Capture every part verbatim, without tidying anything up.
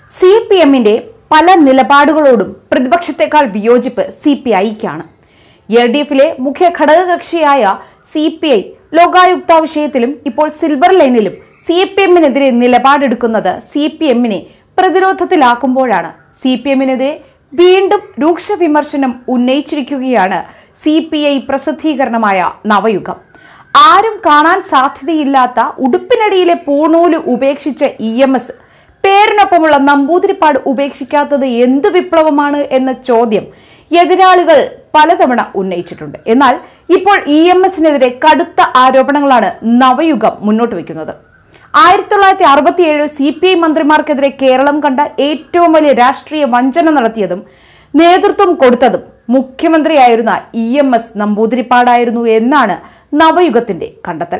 C P എമ്മിന്റെ പല നിലപാടുകളോടും പ്രതിപക്ഷത്തെക്കാൾ വിയോജിപ്പ് സി പി ഐക്കാണ്. എൽ ഡി എഫിലെ മുഖ്യ ഘടകകക്ഷിയായ സി പി ഐ ലോകായുക്ത വിഷയത്തിലും ഇപ്പോൾ സിൽവർ ലൈനിലും സി പി എമ്മിനെതിരെ നിലപാടെടുക്കുന്നത് സി പി എമ്മിനെ പ്രതിരോധത്തിലാക്കുമ്പോഴാണ്. സി പി എമ്മിനെതിരെ വീണ്ടും രൂക്ഷ വിമർശനം ഉന്നയിച്ചിരിക്കുകയാണ് സി പി ഐ പ്രസിദ്ധീകരണമായ നവയുഗം. ആരും കാണാൻ സാധ്യതയില്ലാത്ത ഉടുപ്പിനടിയിലെ പൂണൂല് ഉപേക്ഷിച്ച ഇ എം എസ് പേരിനൊപ്പമുള്ള നമ്പൂതിരിപ്പാട് ഉപേക്ഷിക്കാത്തത് എന്ത് വിപ്ലവമാണ് എന്ന ചോദ്യം എതിരാളികൾ പലതവണ ഉന്നയിച്ചിട്ടുണ്ട്. എന്നാൽ ഇപ്പോൾ ഇ എം എസിനെതിരെ കടുത്ത ആരോപണങ്ങളാണ് നവയുഗം മുന്നോട്ട് വയ്ക്കുന്നത്. ആയിരത്തി തൊള്ളായിരത്തി അറുപത്തി ഏഴിൽ സി പി ഐ മന്ത്രിമാർക്കെതിരെ കേരളം കണ്ട ഏറ്റവും വലിയ രാഷ്ട്രീയ വഞ്ചന നടത്തിയതും നേതൃത്വം കൊടുത്തതും മുഖ്യമന്ത്രിയായിരുന്ന ഇ എം എസ് നമ്പൂതിരിപ്പാടായിരുന്നു എന്നാണ് നവയുഗത്തിന്റെ കണ്ടെത്തൽ.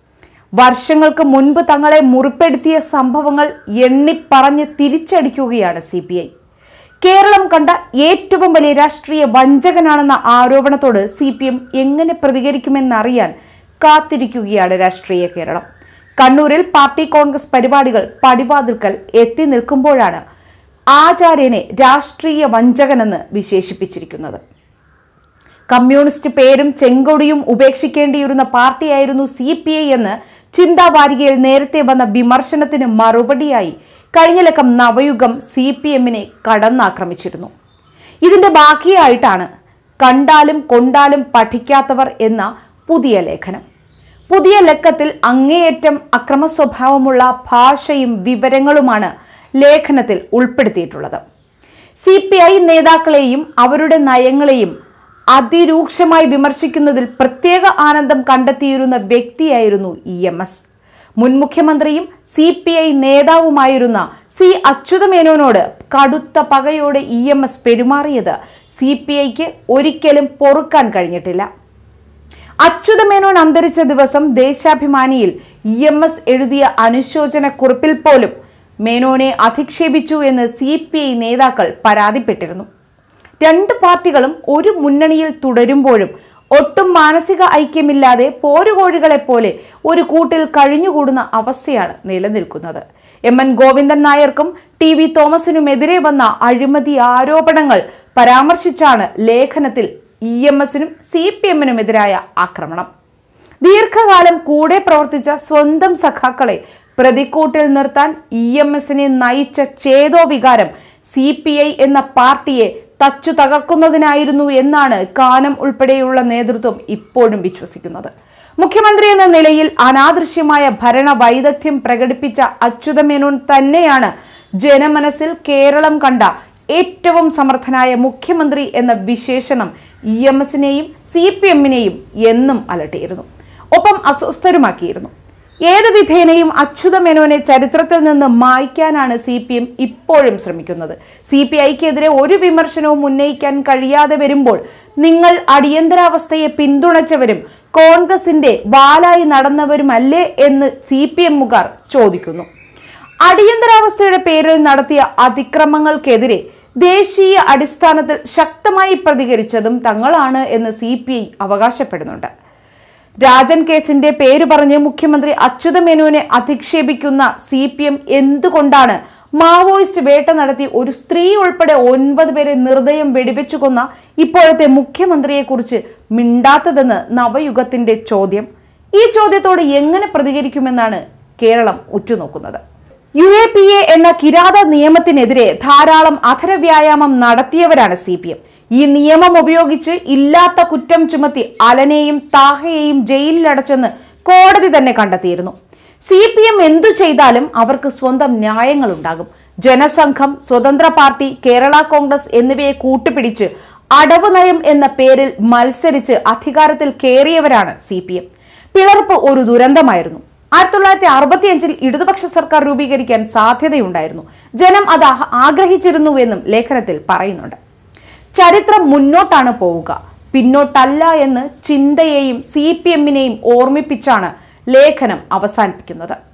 വർഷങ്ങൾക്ക് മുൻപ് തങ്ങളെ മുറിപ്പെടുത്തിയ സംഭവങ്ങൾ എണ്ണിപ്പറഞ്ഞ് തിരിച്ചടിക്കുകയാണ് സി പി ഐ. കേരളം കണ്ട ഏറ്റവും വലിയ രാഷ്ട്രീയ വഞ്ചകനാണെന്ന ആരോപണത്തോട് സി പി എം എങ്ങനെ പ്രതികരിക്കുമെന്നറിയാൻ കാത്തിരിക്കുകയാണ് രാഷ്ട്രീയ കേരളം. കണ്ണൂരിൽ പാർട്ടി കോൺഗ്രസ് പരിപാടികൾ പടിവാതിൽക്കൽ എത്തി നിൽക്കുമ്പോഴാണ് ആചാര്യനെ രാഷ്ട്രീയ വഞ്ചകനെന്ന് വിശേഷിപ്പിച്ചിരിക്കുന്നത്. കമ്മ്യൂണിസ്റ്റ് പേരും ചെങ്കൊടിയും ഉപേക്ഷിക്കേണ്ടിയിരുന്ന പാർട്ടിയായിരുന്നു സി പി ഐ എന്ന് ചിന്താവാരികയിൽ നേരത്തെ വന്ന വിമർശനത്തിന് മറുപടിയായി കഴിഞ്ഞ ലക്കം നവയുഗം സി പി എമ്മിനെ കടന്നാക്രമിച്ചിരുന്നു. ഇതിന്റെ ബാക്കിയായിട്ടാണ് കണ്ടാലും കൊണ്ടാലും പഠിക്കാത്തവർ എന്ന പുതിയ ലേഖനം. പുതിയ ലക്കത്തിൽ അങ്ങേയറ്റം അക്രമ സ്വഭാവമുള്ള ഭാഷയും വിവരങ്ങളുമാണ് ലേഖനത്തിൽ ഉൾപ്പെടുത്തിയിട്ടുള്ളത്. സി പി ഐ നേതാക്കളെയും അവരുടെ നയങ്ങളെയും അതിരൂക്ഷമായി വിമർശിക്കുന്നതിൽ പ്രത്യേക ആനന്ദം കണ്ടെത്തിയിരുന്ന വ്യക്തിയായിരുന്നു ഇ എം എസ്. മുൻ മുഖ്യമന്ത്രിയും സി പി ഐ നേതാവുമായിരുന്ന സി അച്യുതമേനോനോട് കടുത്ത പകയോടെ ഇ എം എസ് പെരുമാറിയത് സി പി ഐക്ക് ഒരിക്കലും പൊറുക്കാൻ കഴിഞ്ഞിട്ടില്ല. അച്യുതമേനോൻ അന്തരിച്ച ദിവസം ദേശാഭിമാനിയിൽ ഇ എം എസ് എഴുതിയ അനുശോചന കുറിപ്പിൽ പോലും മേനോനെ അധിക്ഷേപിച്ചു എന്ന് സി പി ഐ നേതാക്കൾ പരാതിപ്പെട്ടിരുന്നു. രണ്ട് പാർട്ടികളും ഒരു മുന്നണിയിൽ തുടരുമ്പോഴും ഒട്ടും മാനസിക ഐക്യമില്ലാതെ പോരുകോഴികളെ പോലെ ഒരു കൂട്ടിൽ കഴിഞ്ഞുകൂടുന്ന അവസ്ഥയാണ് നിലനിൽക്കുന്നത്. എം എൻ ഗോവിന്ദൻ നായർക്കും ടി വി തോമസിനുമെതിരെ വന്ന അഴിമതി ആരോപണങ്ങൾ പരാമർശിച്ചാണ് ലേഖനത്തിൽ ഇ എം എസിനും സി പി എമ്മിനുമെതിരായ ആക്രമണം. ദീർഘകാലം കൂടെ പ്രവർത്തിച്ച സ്വന്തം സഖാക്കളെ പ്രതിക്കൂട്ടിൽ നിർത്താൻ ഇ എം എസിനെ നയിച്ച ചേതോ വികാരം സി പി ഐ എന്ന പാർട്ടിയെ തച്ചു തകർക്കുന്നതിനായിരുന്നു എന്നാണ് കാനം ഉൾപ്പെടെയുള്ള നേതൃത്വം ഇപ്പോഴും വിശ്വസിക്കുന്നത്. മുഖ്യമന്ത്രി എന്ന നിലയിൽ അനാദൃശ്യമായ ഭരണ വൈദഗ്ധ്യം പ്രകടിപ്പിച്ച അച്യുതമേനോൻ തന്നെയാണ് ജനമനസ്സിൽ കേരളം കണ്ട ഏറ്റവും സമർത്ഥനായ മുഖ്യമന്ത്രി എന്ന വിശേഷണം ഇ എം എസിനെയും സി പി എമ്മിനെയും എന്നും അലട്ടിയിരുന്നു, ഒപ്പം അസ്വസ്ഥരുമാക്കിയിരുന്നു. ഏത് വിധേനയും അച്യുതമേനോനെ ചരിത്രത്തിൽ നിന്ന് മായ്ക്കാനാണ് സി പി എം ഇപ്പോഴും ശ്രമിക്കുന്നത്. സി പി ഐക്കെതിരെ ഒരു വിമർശനവും ഉന്നയിക്കാൻ കഴിയാതെ വരുമ്പോൾ നിങ്ങൾ അടിയന്തരാവസ്ഥയെ പിന്തുണച്ചവരും കോൺഗ്രസിന്റെ വാലായി നടന്നവരുമല്ലേ എന്ന് സി പി എമ്മുകാർ ചോദിക്കുന്നു. അടിയന്തരാവസ്ഥയുടെ പേരിൽ നടത്തിയ അതിക്രമങ്ങൾക്കെതിരെ ദേശീയ അടിസ്ഥാനത്തിൽ ശക്തമായി പ്രതികരിച്ചതും തങ്ങളാണ് എന്ന് സി പി ഐ അവകാശപ്പെടുന്നുണ്ട്. രാജൻ കേസിന്റെ പേര് പറഞ്ഞ് മുഖ്യമന്ത്രി അച്യുതമേനോനെ അധിക്ഷേപിക്കുന്ന സി പി എം എന്തുകൊണ്ടാണ് മാവോയിസ്റ്റ് വേട്ട നടത്തി ഒരു സ്ത്രീ ഉൾപ്പെടെ ഒൻപത് പേരെ നിർദ്ദയം വെടിവെച്ചു കൊന്ന ഇപ്പോഴത്തെ മുഖ്യമന്ത്രിയെ കുറിച്ച് മിണ്ടാത്തതെന്ന് നവയുഗത്തിന്റെ ചോദ്യം. ഈ ചോദ്യത്തോട് എങ്ങനെ പ്രതികരിക്കുമെന്നാണ് കേരളം ഉറ്റുനോക്കുന്നത്. യു എ പി എ എന്ന കിരാത നിയമത്തിനെതിരെ ധാരാളം അധരവ്യായാമം നടത്തിയവരാണ് സി പി എം. ഈ നിയമം ഉപയോഗിച്ച് ഇല്ലാത്ത കുറ്റം ചുമത്തി അലനെയും താഹയെയും ജയിലിലടച്ചെന്ന് കോടതി തന്നെ കണ്ടെത്തിയിരുന്നു. സി പി എം എന്തു ചെയ്താലും അവർക്ക് സ്വന്തം ന്യായങ്ങളുണ്ടാകും. ജനസംഘം, സ്വതന്ത്ര പാർട്ടി, കേരള കോൺഗ്രസ് എന്നിവയെ കൂട്ടുപിടിച്ച് അടവ് നയം എന്ന പേരിൽ മത്സരിച്ച് അധികാരത്തിൽ കയറിയവരാണ് സി പി എം. പിളർപ്പ് ഒരു ദുരന്തമായിരുന്നു. ആയിരത്തി തൊള്ളായിരത്തി അറുപത്തി അഞ്ചിൽ ഇടതുപക്ഷ സർക്കാർ രൂപീകരിക്കാൻ സാധ്യതയുണ്ടായിരുന്നു. ജനം അത് ആഗ്രഹിച്ചിരുന്നുവെന്നും ലേഖനത്തിൽ പറയുന്നുണ്ട്. ചരിത്രം മുന്നോട്ടാണ് പോവുക, പിന്നോട്ടല്ല എന്ന് ചിന്തയെയും സി പി എമ്മിനെയും ഓർമ്മിപ്പിച്ചാണ് ലേഖനം അവസാനിപ്പിക്കുന്നത്.